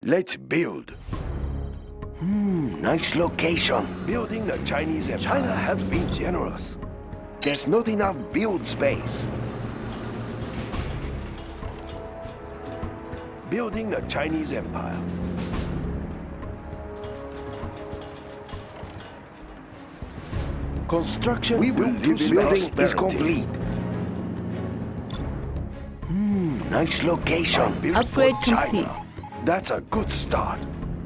Let's build. Nice location. Building the Chinese Empire. China has been generous. There's not enough build space. Building the Chinese Empire. Construction building is complete. Nice location. Upgrade complete. That's a good start.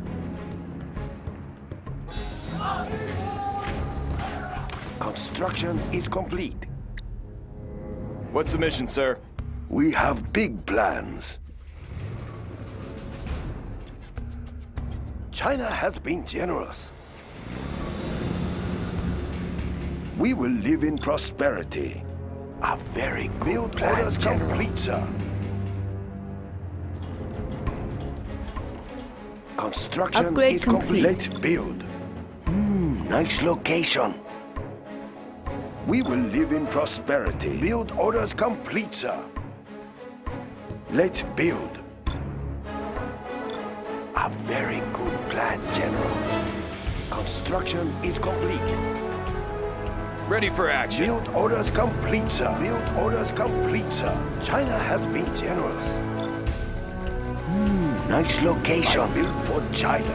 Construction is complete. What's the mission, sir? We have big plans. China has been generous. We will live in prosperity. A very good plan, General. Complete, sir. Construction Upgrade is complete. Let's build. Nice location. We will live in prosperity. Build orders complete, sir. Let's build. A very good plan, General. Construction is complete. Ready for action. Build orders complete, sir. Build orders complete, sir. China has been generous. Nice location. Built for China.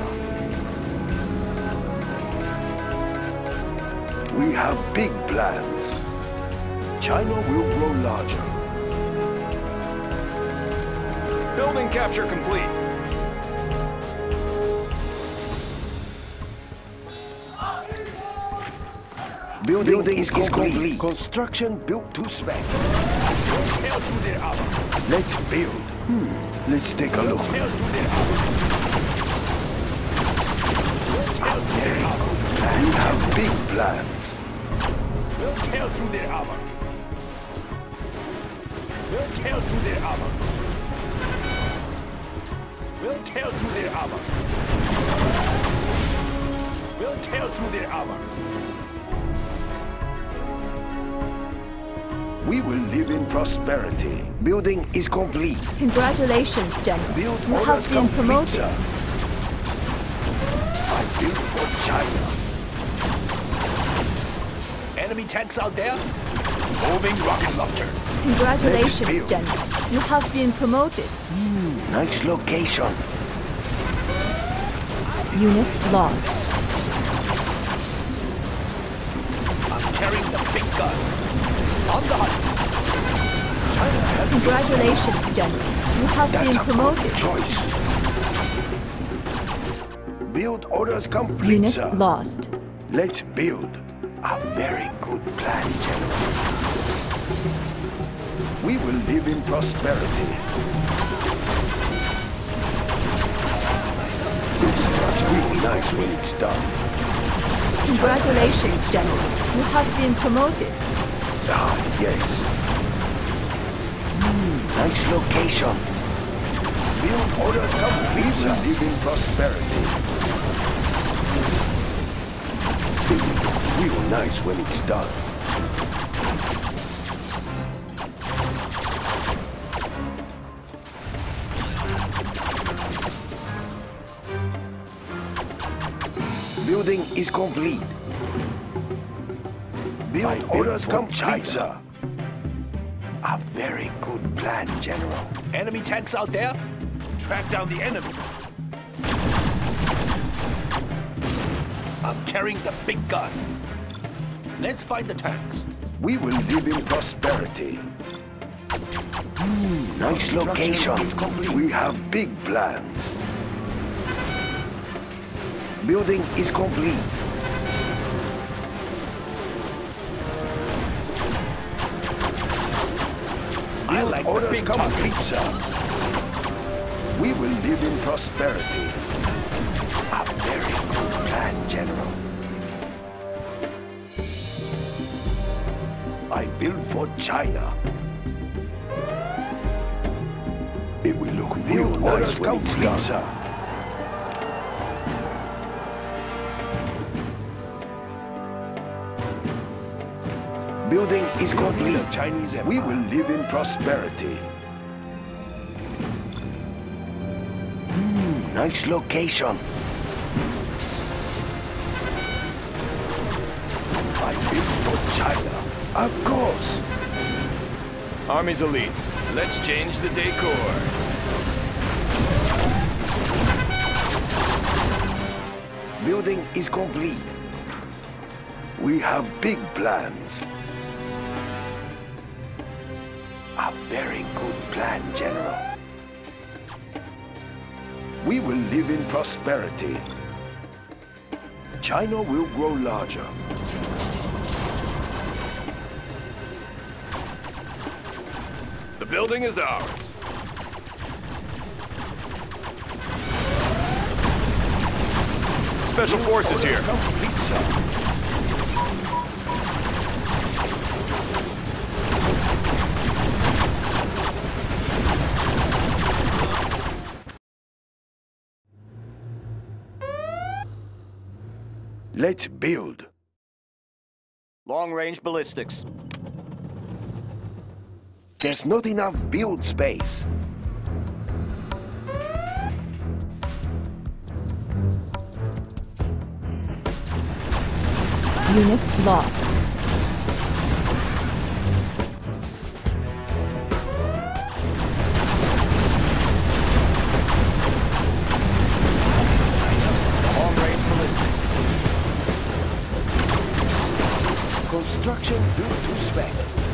We have big plans. China will grow larger. Building capture complete. Building is complete. Construction built to spec. Let's build. Let's take a look. We have big plans. We'll tear through their armor. We'll tear through their armor. We'll tear through their armor. We'll tear through their armor. We will live in prosperity. Building is complete. Congratulations, General. Build You have orders been complete, promoted. sir. I built for China. Enemy tanks out there. Moving rocket launcher. Congratulations, build. General. You have been promoted. Nice location. Unit lost. I'm carrying the big gun. On the hunt. China has Congratulations, General. You have That's been a promoted. good choice. Build orders complete, Unit sir. lost. Let's build. A very good plan, General. We will live in prosperity. Construction will be nice when it's done. Congratulations, General. You have been promoted. Ah, yes. Nice location. Build orders complete, sir. Live in prosperity. Real nice when it's done. Building is complete. Build orders complete, sir. A very good plan, General. Enemy tanks out there. Track down the enemy. I'm carrying the big gun. Let's find the tanks. We will live in prosperity. Nice location. We have big plans. Building is complete. I like the Orders big complete, target. sir. We will live in prosperity. A very good plan, General. I built for China. It will look real nice when it's done, sir. Building is complete. Chinese Empire. We will live in prosperity. Nice location. I built for China. Of course. Army's elite. Let's change the decor. Building is complete. We have big plans. A very good plan, General. We will live in prosperity. China will grow larger. The building is ours. Special forces here. Complete, sir. Let's build. Long-range ballistics. There's not enough build space. Unit lost. Long-range ballistics. Construction built to spec.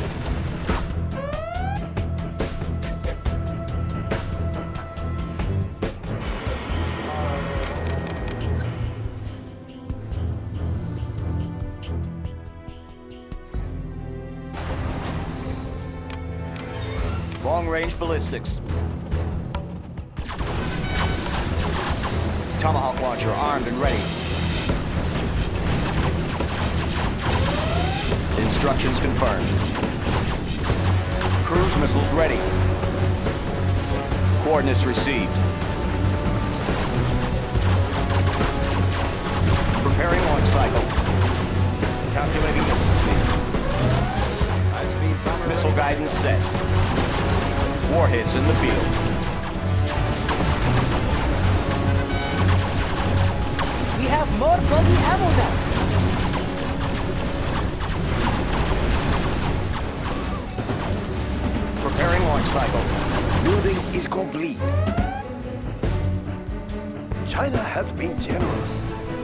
Long-range ballistics. Tomahawk launcher armed and ready. Instructions confirmed. Cruise missiles ready. Coordinates received. Preparing launch cycle. Calculating missile speed. High-speed bomber missile guidance set. Warheads in the field. We have more buggy ammo now. Preparing launch cycle. Building is complete. China has been generous.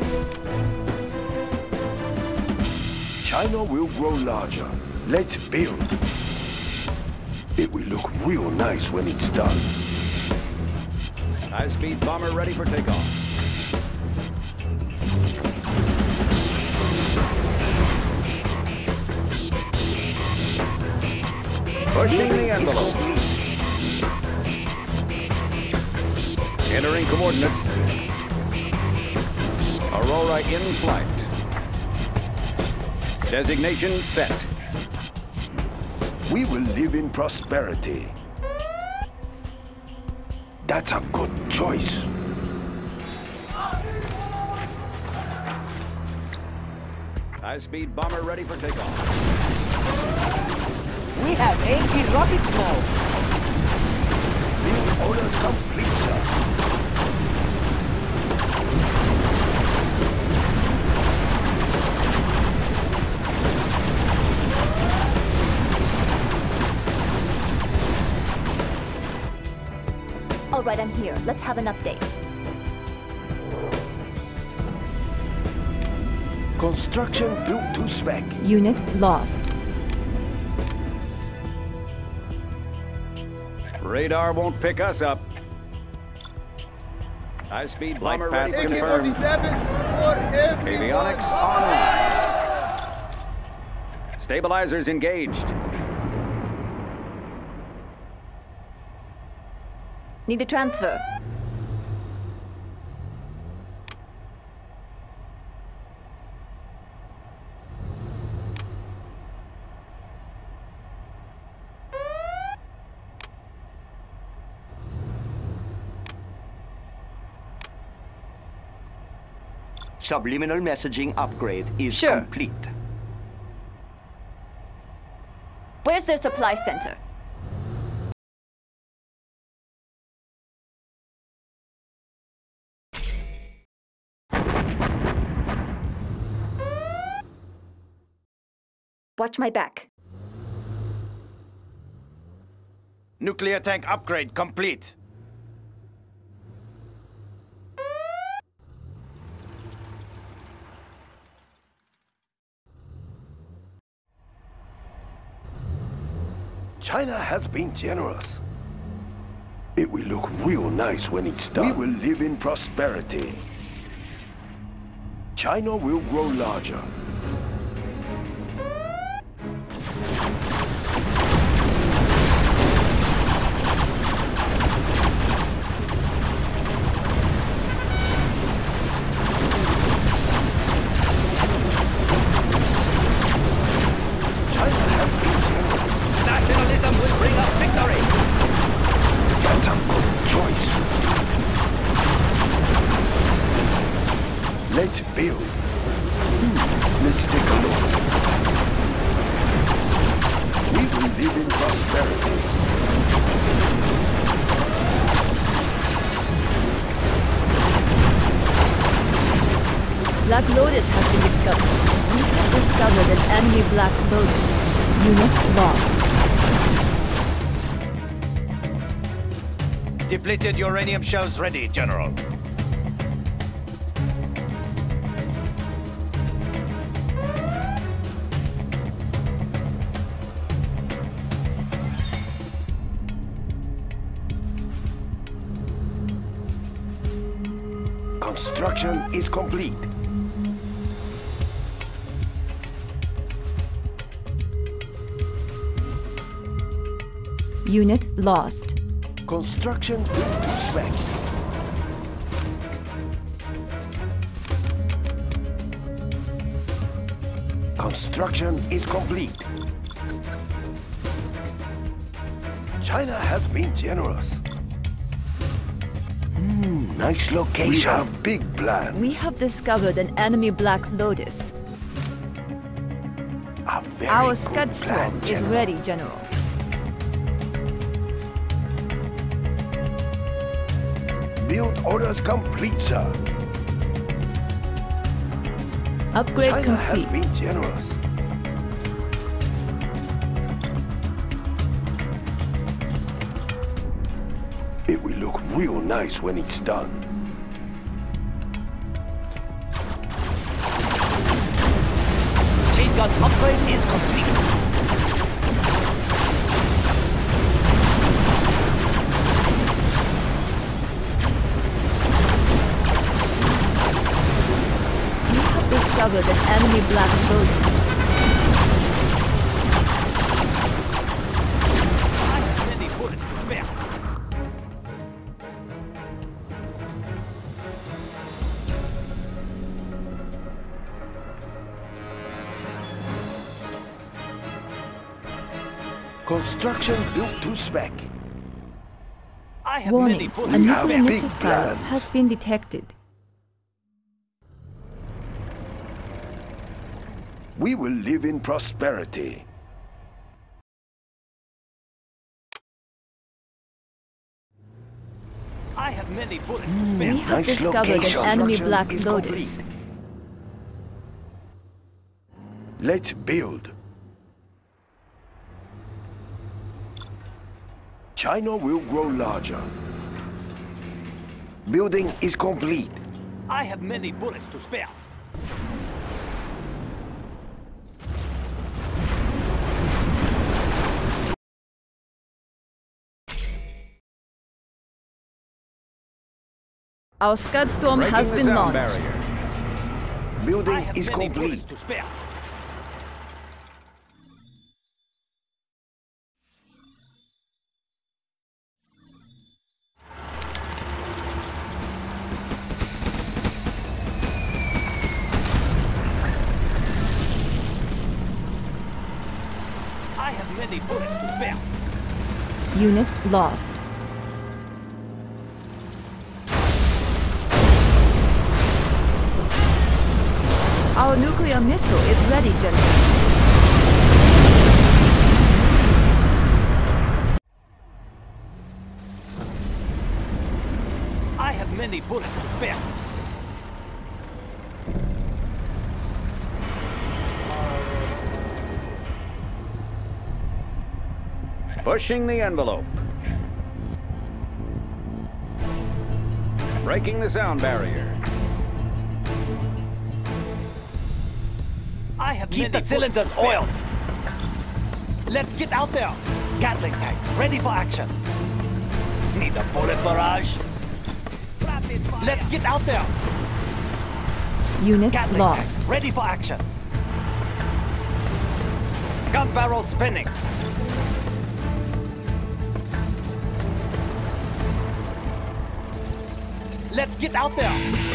China will grow larger. Let's build. It will look real nice when it's done. High-speed bomber ready for takeoff. Pushing the envelope. Entering coordinates. Aurora in flight. Designation set. We will live in prosperity. That's a good choice. High-speed bomber ready for takeoff. We have anti-rockets now. Build order complete, sir. All right, I'm here. Let's have an update. Construction built to spec. Unit lost. Radar won't pick us up. High-speed bomber ready confirmed. Avionics online. Stabilizers engaged. Need a transfer. Subliminal messaging upgrade is complete. Where's their supply center? Watch my back. Nuclear tank upgrade complete. China has been generous. It will look real nice when it's done. We will live in prosperity. China will grow larger. Nationalism will bring us victory. That's a good choice. Let's build. Let's take a look. We will live in prosperity. Black Lotus has been discovered. We have discovered an enemy Black Lotus. Unit lost. Depleted uranium shells ready, General. Construction is complete. Unit lost. Construction into spec. Construction is complete. China has been generous. Nice location. We have big plans. We have discovered an enemy Black Lotus. A very Our good Scud Storm plan, is General. ready, General. Build orders complete, sir. Upgrade China complete. has been generous. It will look real nice when it's done. Chain gun upgrade is complete. We have discovered an enemy Black Lotus. I have many bullets to spare. Construction built to spec. I have many Warning, bullets a to have nuclear big missile silo plans. has been detected. We will live in prosperity. I have many bullets to spare. We have Nice discovered location. an enemy Construction Black is Lotus. complete. Let's build. China will grow larger. Building is complete. I have many bullets to spare. Our Scud Storm Breaking has the been sound launched. barrier. Building I have is many complete. bullets to spare. I have many bullets to spare. Unit lost. Our nuclear missile is ready, General. I have many bullets to spare. Pushing the envelope. Breaking the sound barrier. I have keep the cylinders oiled. Let's get out there. Gatling tank, ready for action. Need a bullet barrage. Let's get out there. Unit Gatling lost. tank, ready for action. Gun barrel spinning. Let's get out there.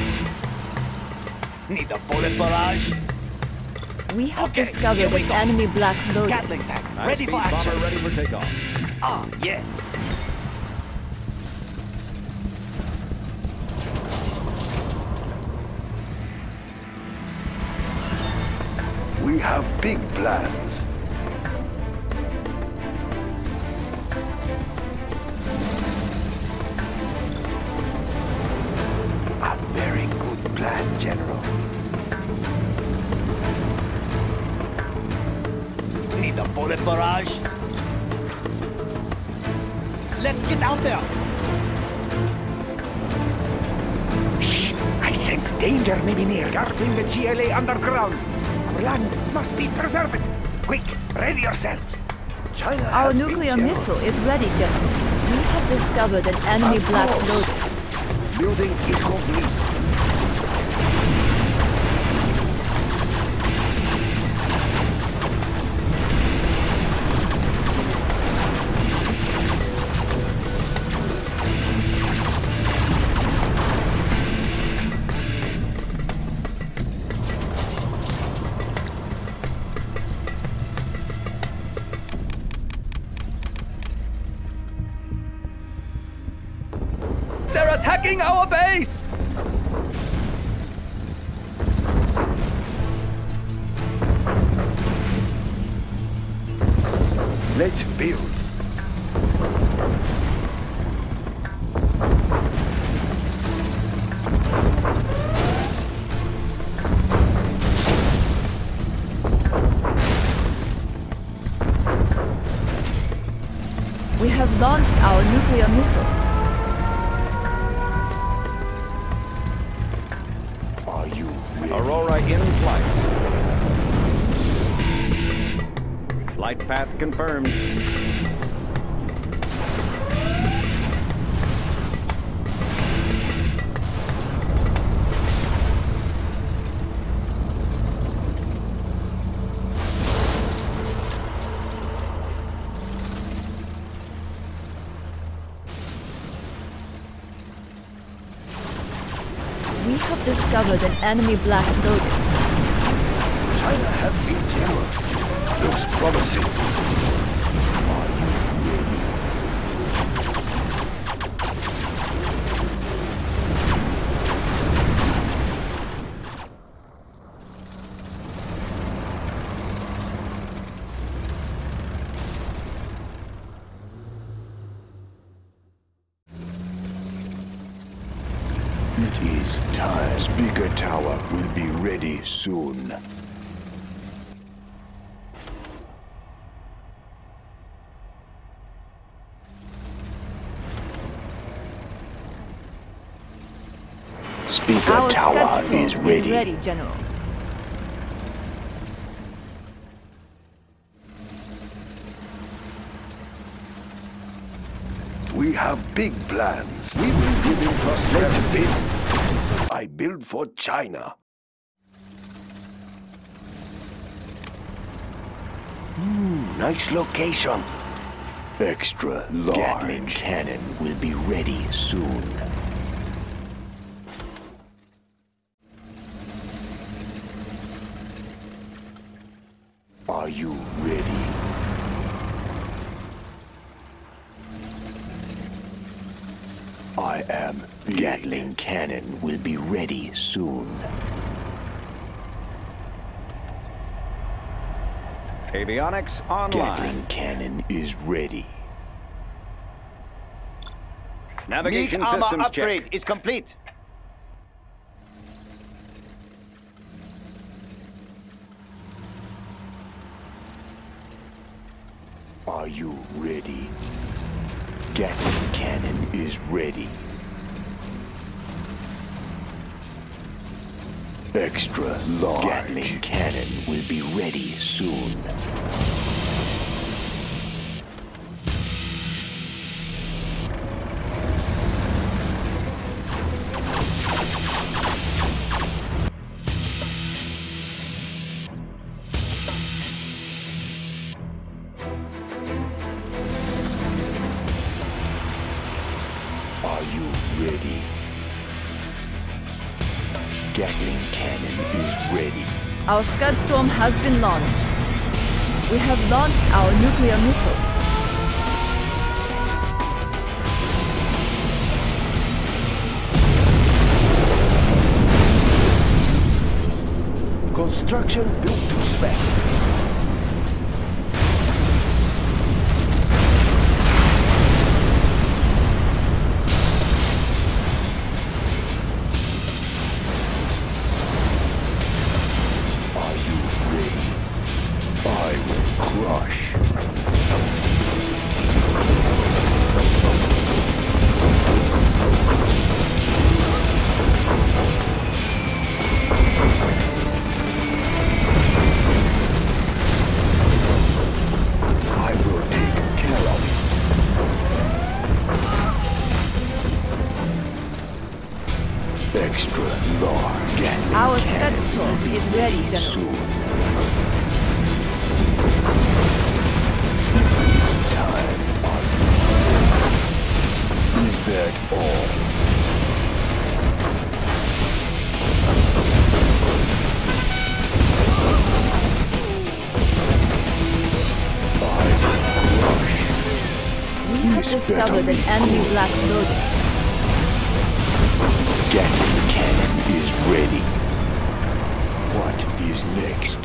Need a bullet barrage. We have Okay, discovered here we an go. enemy Black Lotus. Gatling tank, ready High-speed for action. bomber ready for takeoff. Ah, yes. We have big plans. A very good plan, General. Need a bullet barrage. Let's get out there. Shh! I sense danger may be near. Guarding the GLA underground. Our land must be preserved. Quick, ready yourselves. China Our has nuclear big missile is ready, General. We have discovered an enemy Of Black course. Lotus. Building is complete. They're attacking our base! Let's build. We have launched our nuclear missile. Are you ready? Aurora in flight. Flight path confirmed. We have discovered an enemy Black Lotus. China has been terror. Looks promising. Are you ready? It is time. Speaker Tower will be ready soon. Speaker Our Tower Scudstorm is ready. is ready, General. We have big plans. We will live in prosperity. I build for China. Nice location. Extra large. Gatling cannon will be ready soon. Are you ready? I am. Gatling cannon will be ready soon. Avionics online. Gatling cannon is ready. Navigation MiG armor systems upgrade check. is complete. Are Are you ready? Gatling cannon is ready. Extra large. Gatling cannon will be ready soon. Are you ready? Gatling cannon is ready. Our Scud Storm has been launched. We have launched our nuclear missile. Construction built to spec. Are you ready? I will crush. I will take care of it. Extra large. Gatling Our Scud cannon Storm will be is ready, General. soon. It's time. Is that all? We have discovered an enemy Black Lotus. Gatling cannon is ready. What is next?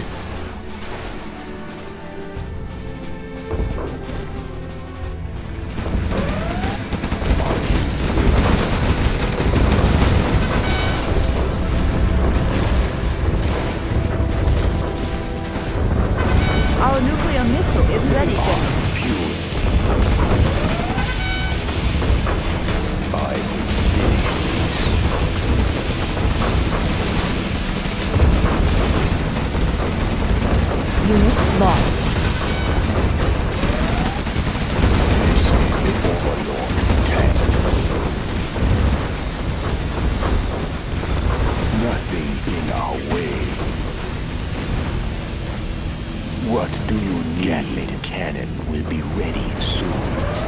Our nuclear missile is ready, General. I will finish Unit lost. this. This is the Overlord tank. Nothing in our way. What do you need? Gatling cannon will be ready soon.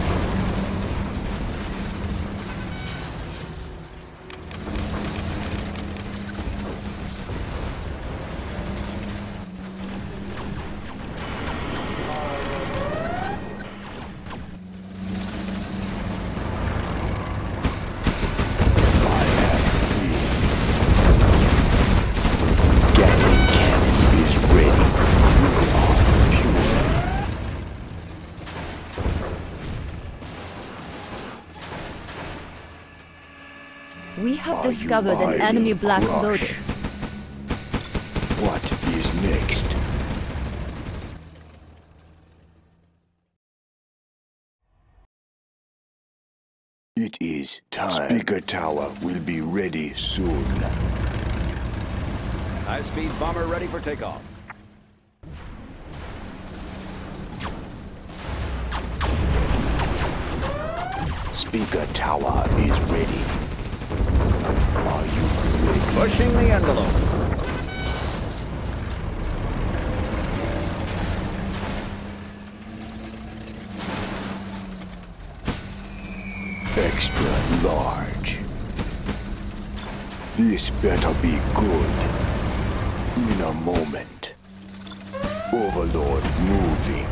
Gatling cannon is ready. We are pure. We have Are you discovered an ready, enemy Black Crush? Lotus. What is next? It is time. Speaker tower will be ready soon. High-speed bomber ready for takeoff. Speaker tower is ready. Are you ready? Pushing the envelope. Extra large. This better be good. In a moment. Overlord moving.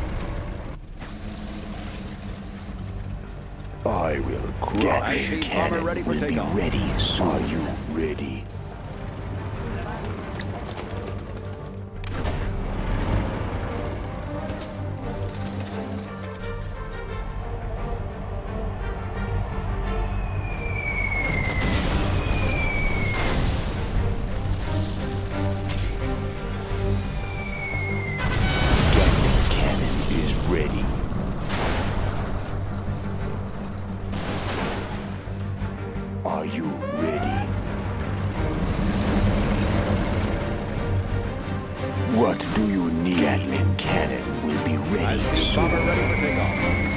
I will crush. High-speed bomber Cannon ready for will be takeoff. ready soon. Are you ready? Gatling cannon is ready. What do you need? Gatling cannon will be ready High-speed soon. bomber ready for takeoff.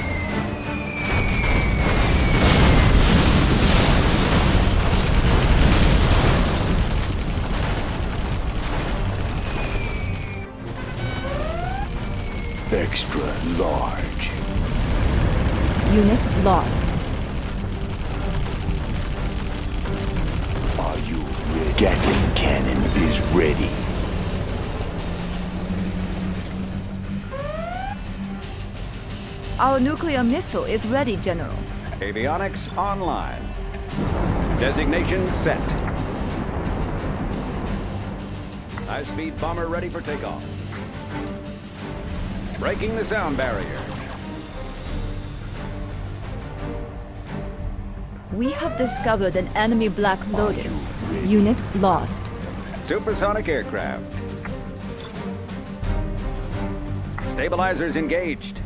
Extra large. Unit lost. Are you ready? Gatling cannon is ready. Our nuclear missile is ready, General. Avionics online. Designation set. High-speed bomber ready for takeoff. Breaking the sound barrier. We have discovered an enemy Black Lotus. Unit lost. Supersonic aircraft. Stabilizers engaged.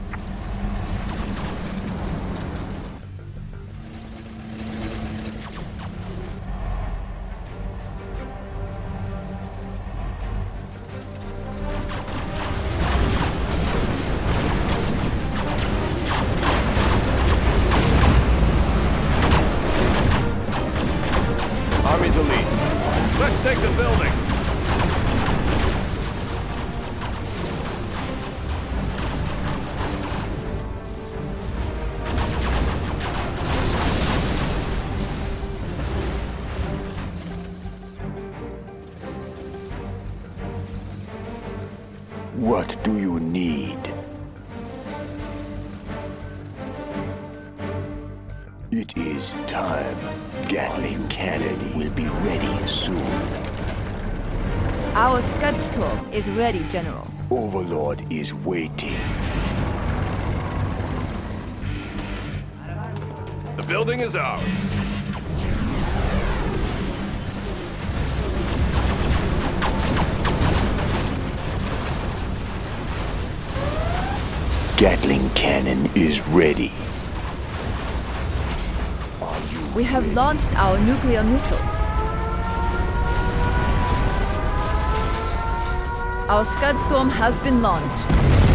Army's elite. Let's take the building. What do you need? It is time. Gatling cannon will be ready soon. Our Scudstorm is ready, General. Overlord is waiting. The building is ours. Gatling cannon is ready. We have launched our nuclear missile. Our Scudstorm has been launched.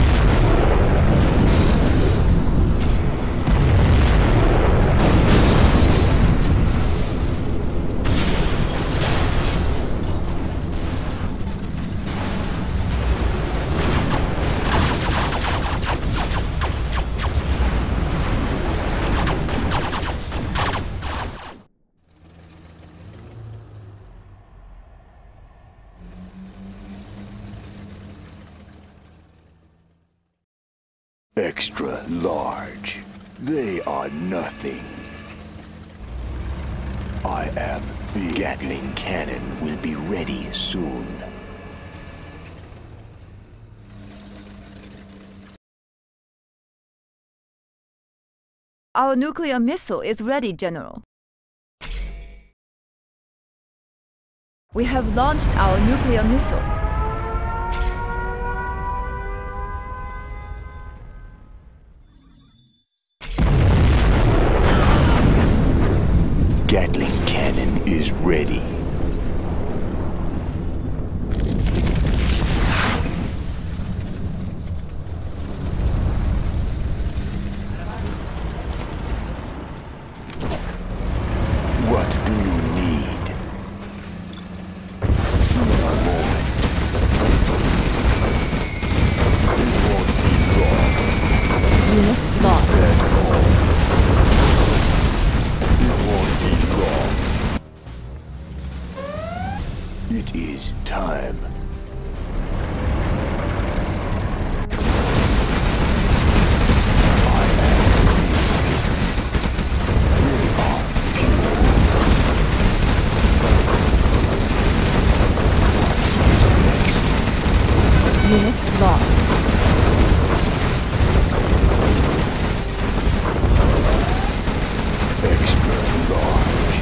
Extra large. They are nothing. I am big. Gatling cannon will be ready soon. Our nuclear missile is ready, General. We have launched our nuclear missile. Gatling cannon is ready. What do you need? A moment. It won't be long. Unit lost. That's all. It won't be long. It is time. Unit lost. Extra large.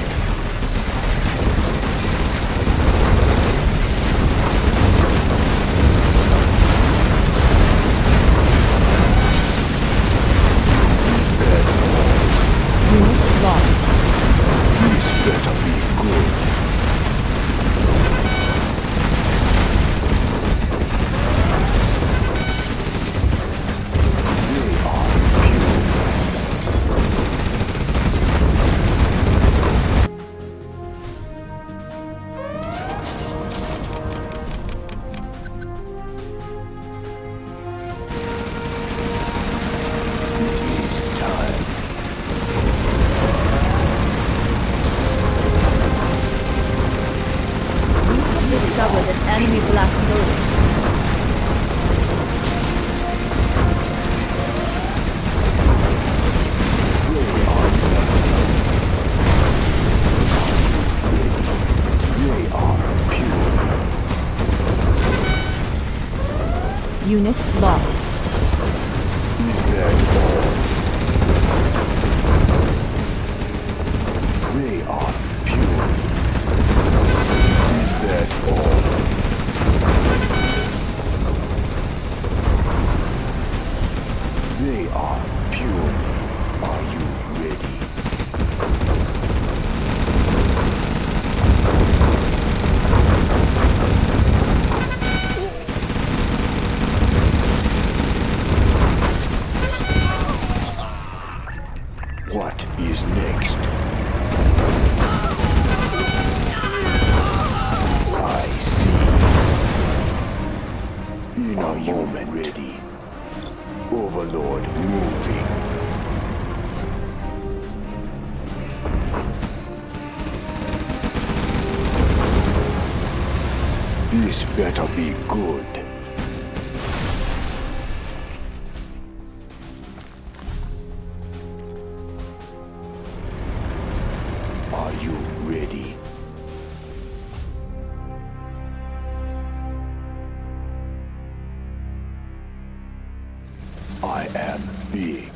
Unit lost. This better be good. discovered an enemy Black Lotus. They are pure. Unit lost. Is that all? They are pure. Is that all? They are pure. Are you ready? What is next? I see. In a moment. Ready. Overlord moving. This better be good. Are you ready? I am big.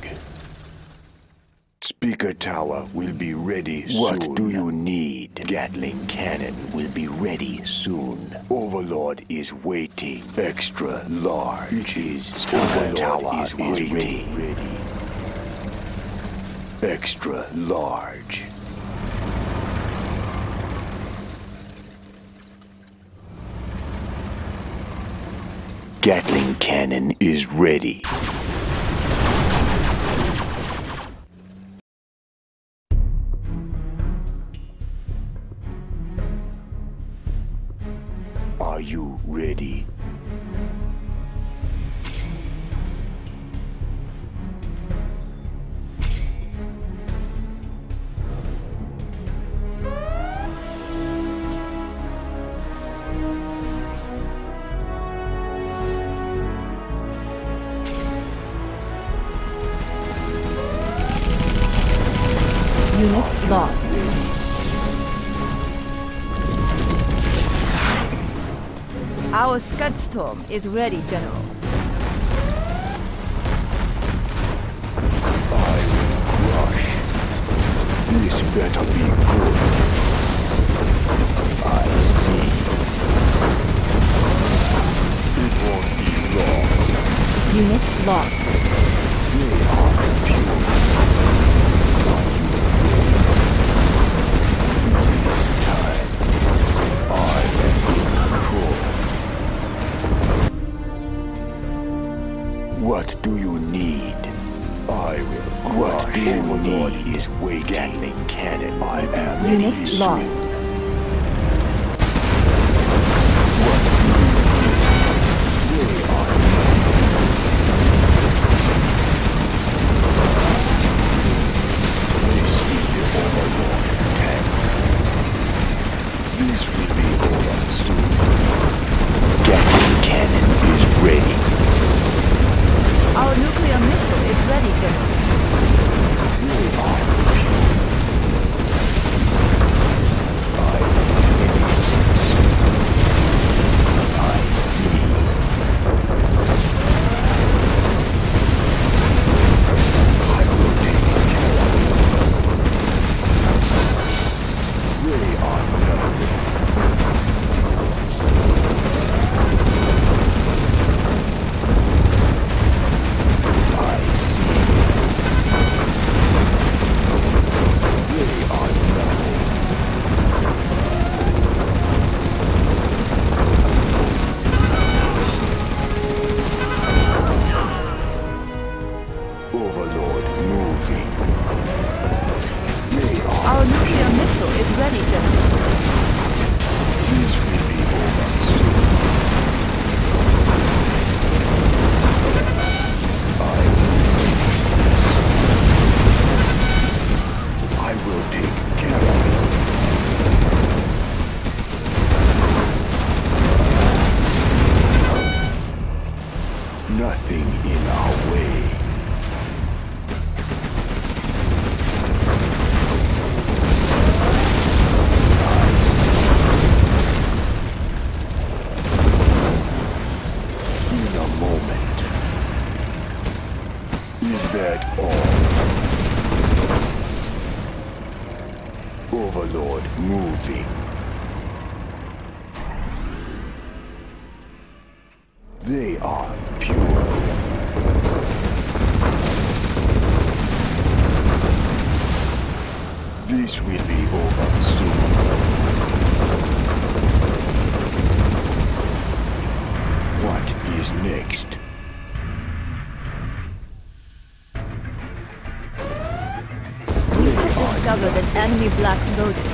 Speaker tower will be ready soon. What do you need? Gatling cannon will be ready soon. Overlord is waiting. Extra large. It is Speaker tower is ready. Extra large. Gatling cannon is ready. Are you ready? Unit lost. Our Scudstorm is ready, General. I will crush. This better be good. I see. It won't be long. Unit lost. They are pure. This time, I am in control. What do you need? I will. What do you need is waiting. Gatling cannon. I am ready. Unit lost. What do you need? They are This is the Overlord tank. This will be over soon. Gatling cannon is ready. Our nuclear missile is ready, General. They are pure. at all. Overlord moving. They are pure. This will be over soon. What is next? You have discovered an enemy Black Lotus.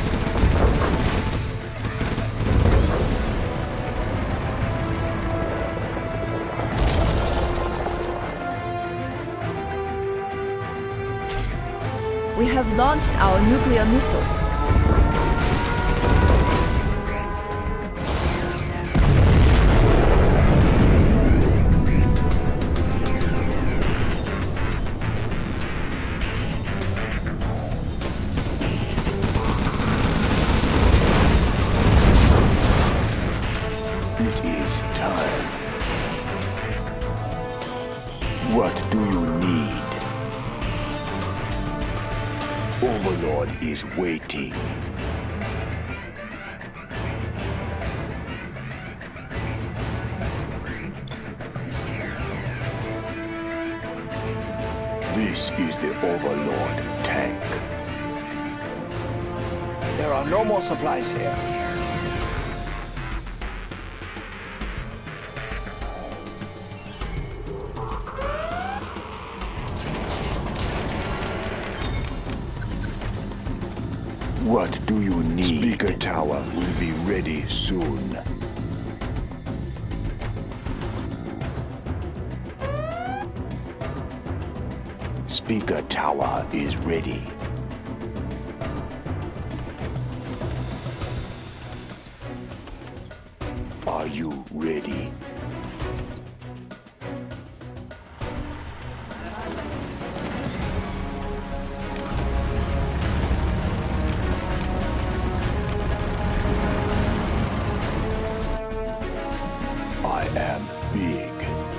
We have launched our nuclear missile. It is time. What do you need? Overlord is waiting. This is the Overlord tank. There are no more supplies here. What do you need? Speaker Tower will be ready soon. Speaker Tower is ready. Are you ready? I am big.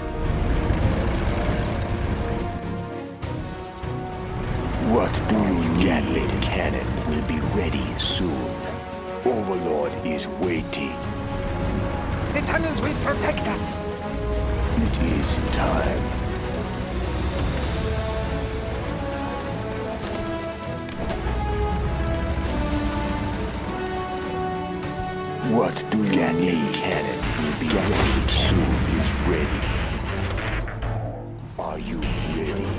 What do you need? Gatling cannon will be ready soon. Overlord is waiting. The tunnels will protect us. It is time. What do you need? Cannon will be ready soon. Is ready. Are you ready?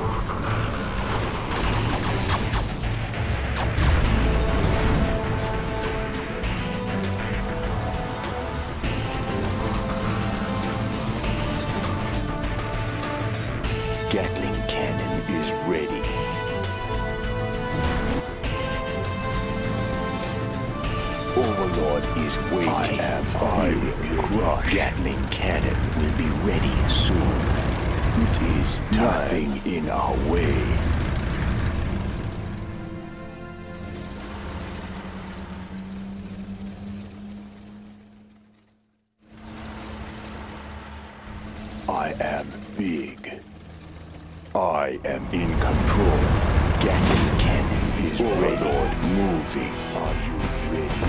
Gatling cannon is ready. Overlord is waiting. I will crush. Gatling cannon will be ready soon. It is nothing in our way. I am big. I am in control. Gatling cannon is ready. Overlord moving. Are you ready?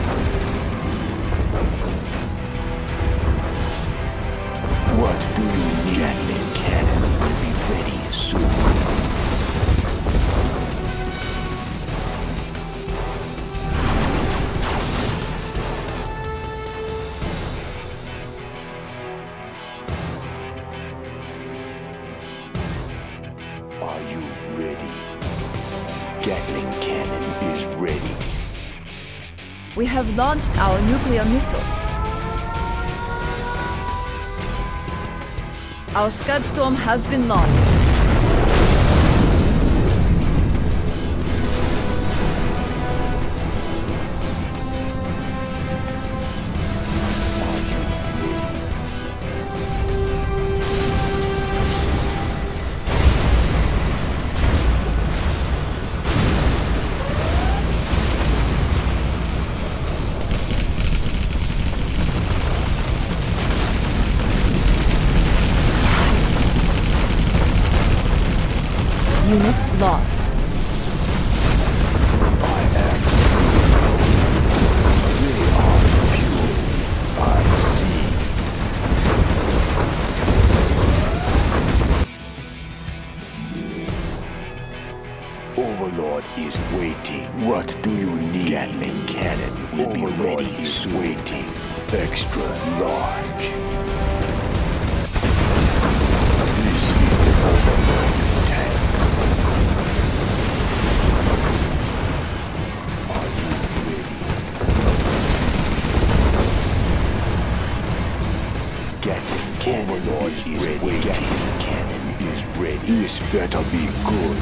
What do you need? Gatling cannon will be ready soon. Are you ready? Gatling cannon is ready. We have launched our nuclear missile. Our Scud Storm has been launched. is waiting. What do you need? Gatling cannon will be ready soon. Waiting. Extra large. This is the Overlord tank. Are you ready? Gatling cannon Overlord is ready. Gatling cannon is ready. This better be good.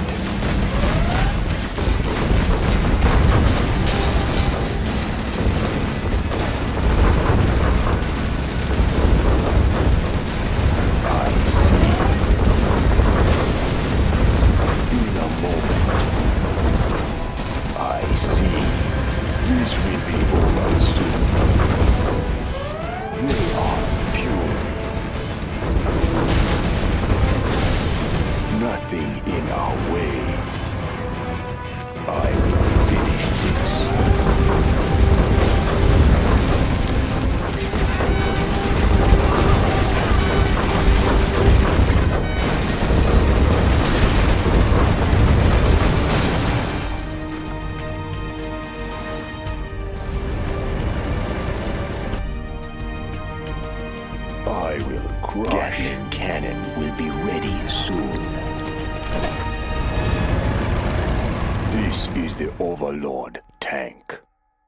Gatling cannon will be ready soon. This is the Overlord tank.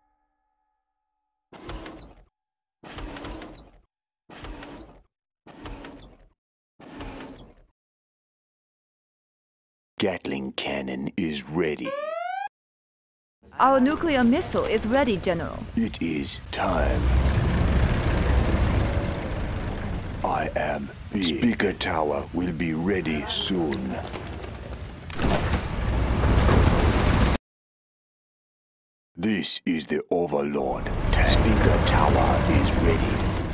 Gatling cannon is ready. Our nuclear missile is ready, General. It is time. I am big. Speaker tower will be ready soon. This is the Overlord tank. Speaker tower is ready.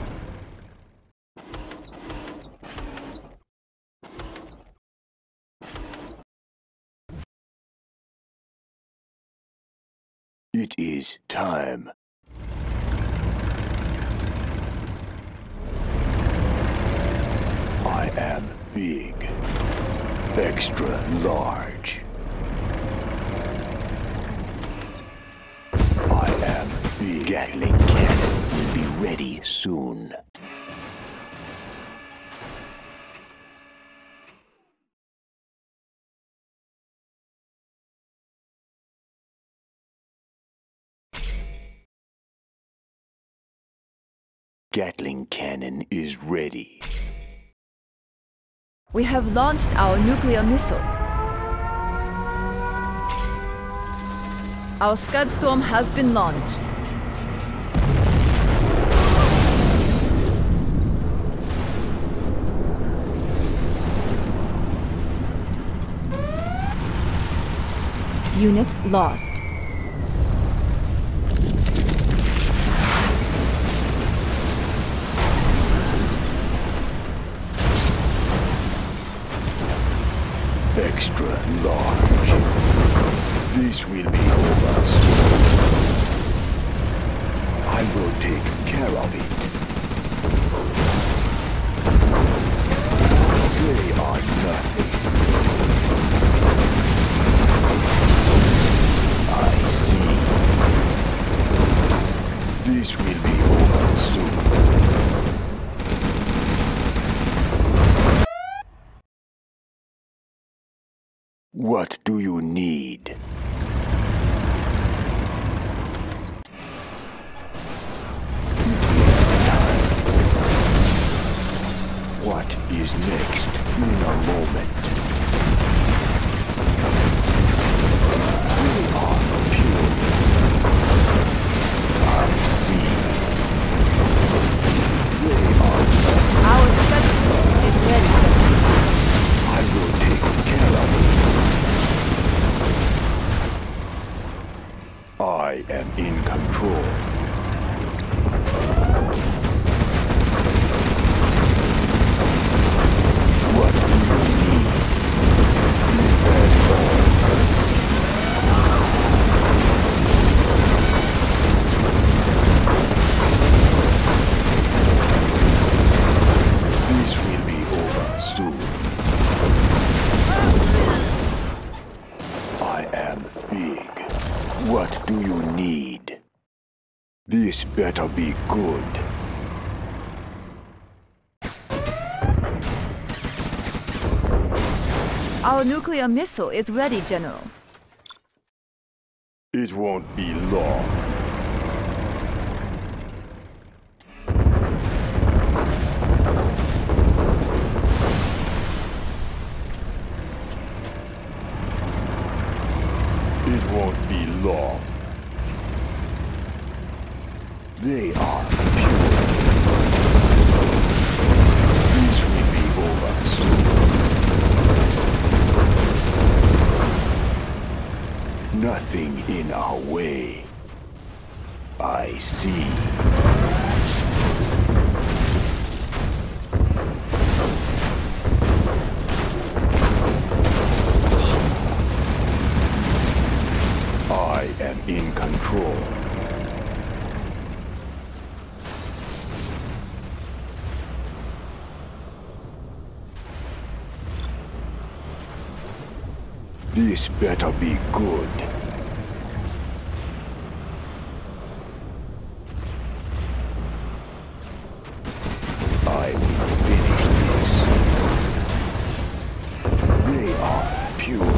It is time. I am big. Extra large. I am big. Gatling cannon will be ready soon. Gatling cannon is ready. We have launched our nuclear missile. Our Scud Storm has been launched. Unit lost. Extra large. This will be over soon. I will take care of it. They are nothing. I see. This will be over soon. What do you need? What is next? In a moment. We are pure. I see. They are not. Our Scud Storm is ready. I will take care of it. I am in control. What do you need? Is that all? This will be over soon. I am big. better be good. Our nuclear missile is ready, General. It won't be long. It won't be long. They are pure. This will be over soon. Nothing in our way. I see. I am in control. This better be good. I will finish this. They are pure.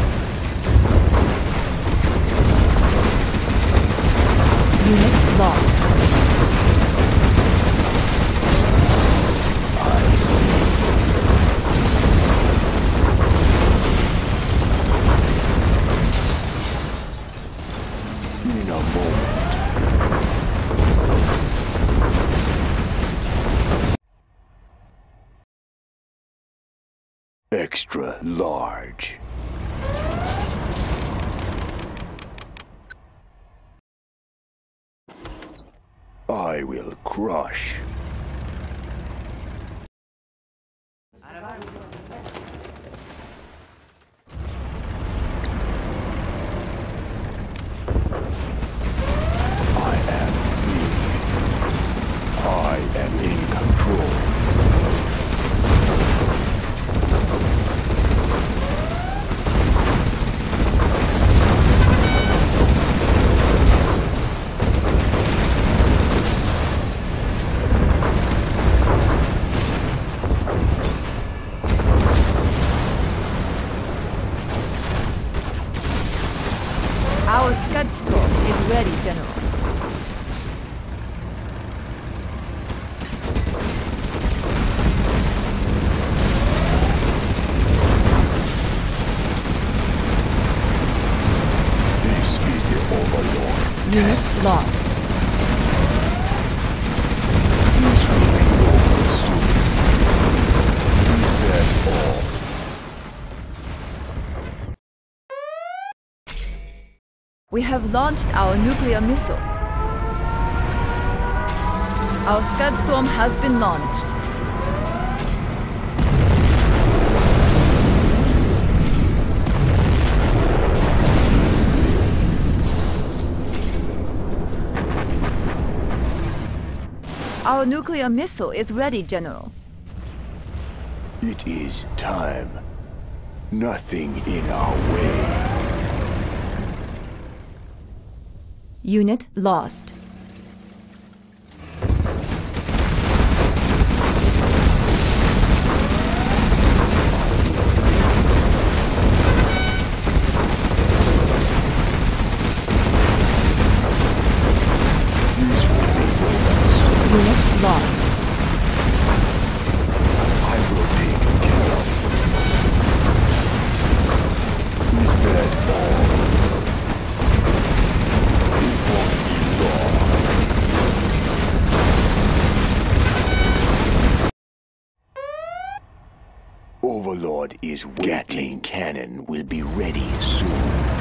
Unit lost. I see. In a moment. Extra large. I will crush. I am in control. Our Scud Storm is ready, General. This is the Overlord. Unit lost. This will be over soon. Is that all? We have launched our nuclear missile. Our Scud Storm has been launched. Our nuclear missile is ready, General. It is time. Nothing in our way. Unit lost. Unit lost. I will take care of it. Is that all? It won't be long. Overlord is waiting. Gatling cannon will be ready soon.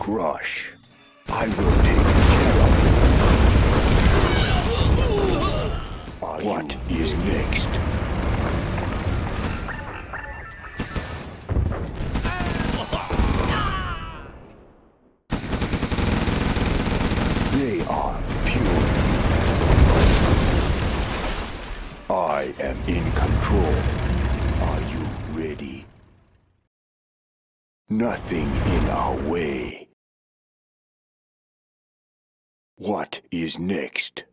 crush. I will take care of it. What is next? They are pure. I am in control. Are you ready? Nothing in our way. What is next?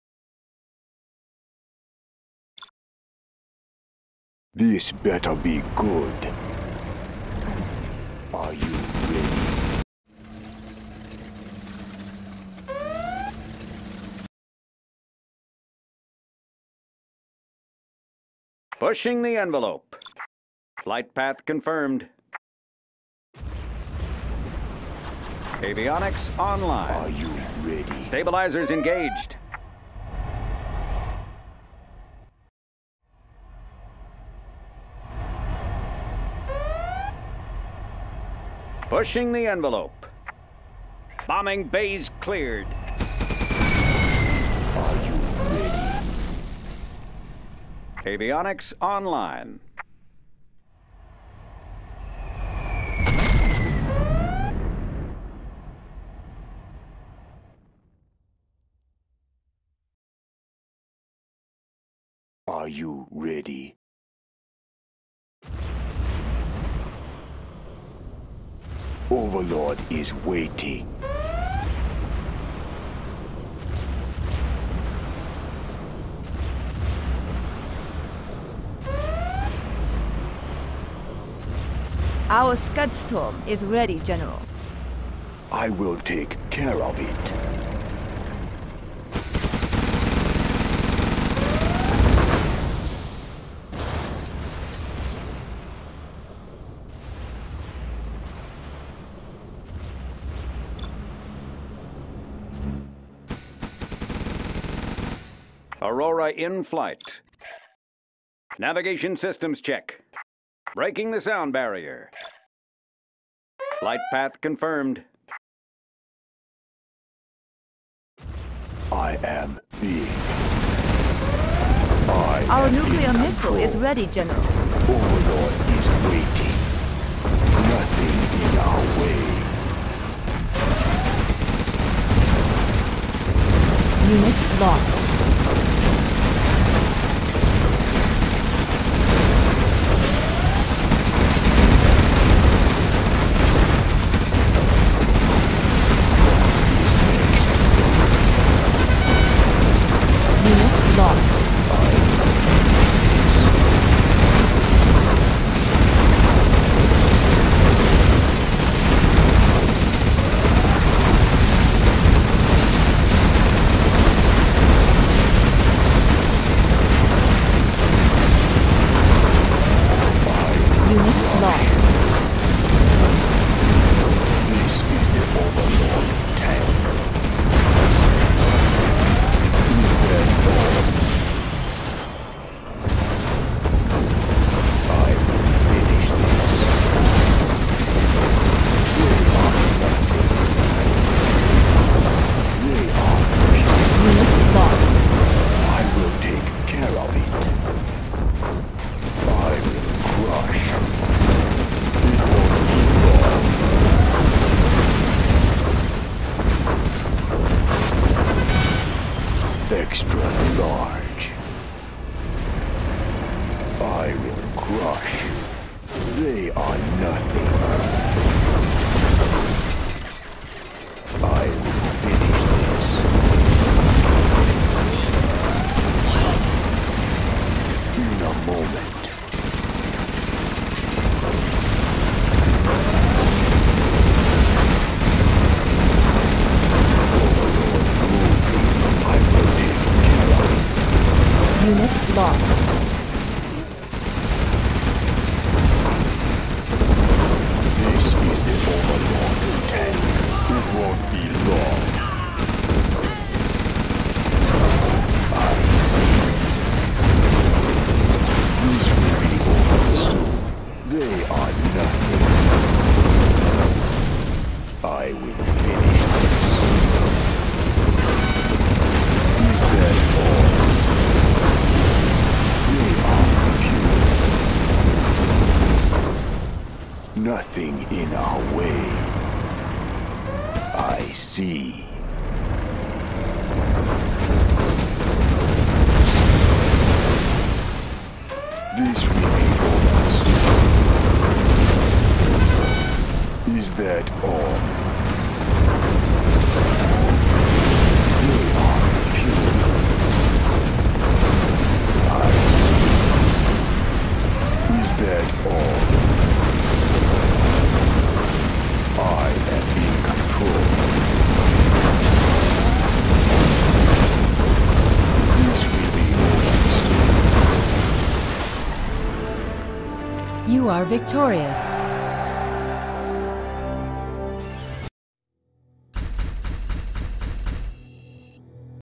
This better be good. Are you ready? Pushing the envelope. Flight path confirmed. Avionics online. Are you ready? Stabilizers engaged. Pushing the envelope. Bombing bays cleared. Are you ready? Avionics online. Are you ready? Overlord is waiting. Our Scudstorm is ready, General. I will take care of it. Aurora in flight. Navigation systems check. Breaking the sound barrier. Flight path confirmed. I am big. Our nuclear missile is ready, General. Overlord is waiting. Nothing in our way. Unit lost. Unit lost. way. I see. This will be over soon. Is that all? They are pure. I see. Is that all? I am in control. This will be over soon. You are victorious.